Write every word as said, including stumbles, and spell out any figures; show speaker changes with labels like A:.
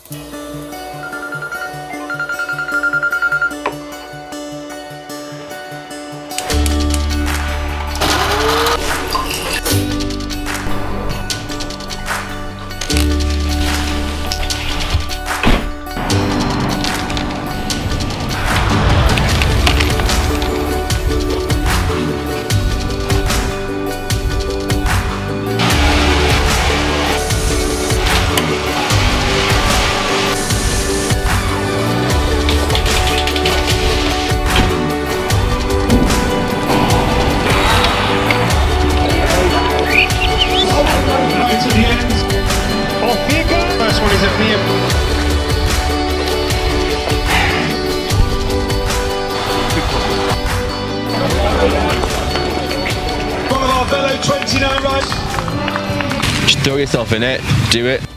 A: One of our Velo twenty-nine rides.
B: Just throw yourself in it, do it.